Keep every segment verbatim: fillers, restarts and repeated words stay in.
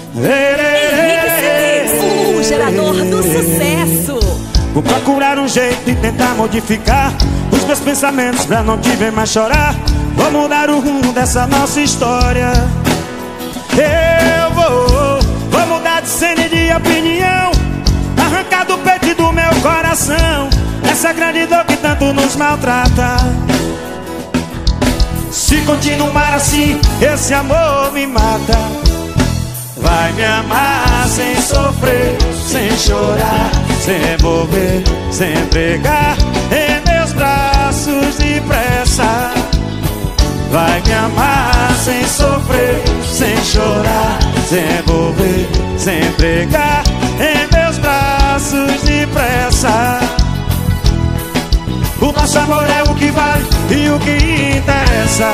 Henrique Cedês, o gerador do sucesso. Vou procurar um jeito de tentar modificar os meus pensamentos pra não te ver mais chorar. Vou mudar o rumo dessa nossa história. Eu vou, vou mudar de cena e de opinião, arrancar do peito e do meu coração essa grande dor que tanto nos maltrata. Se continuar assim, esse amor me mata. Vai me amar sem sofrer, sem chorar, sem envolver, sem entregar em meus braços depressa. Vai me amar sem sofrer, sem chorar, sem envolver, sem entregar em meus braços depressa. O nosso amor é o que vale e o que interessa.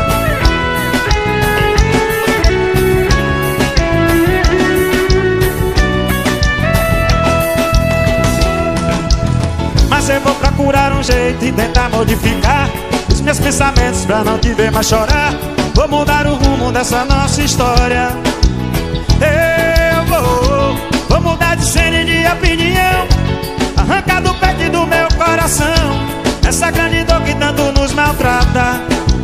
Mas eu vou procurar um jeito e tentar modificar os meus pensamentos pra não te ver mais chorar. Vou mudar o rumo dessa nossa história. Eu vou, vou mudar de cena e de opinião, arrancar do peito e do meu coração essa grande dor que tanto nos maltrata.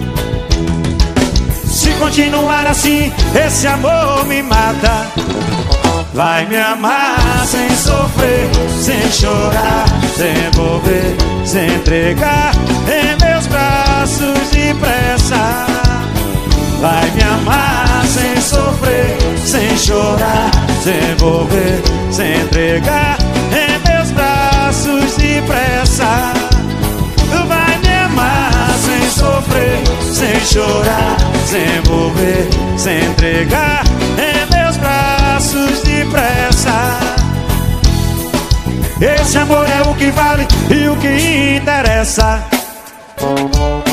Se continuar assim, esse amor me mata. Vai me amar sem sofrer, sem chorar, sem envolver, sem entregar em meus braços depressa. Vai me amar sem sofrer, sem chorar, sem envolver, sem entregar em meus braços depressa. Vai me amar sem sofrer, sem chorar, sem envolver, sem entregar em meus braços depressa. Esse amor é o que vale e o que interessa.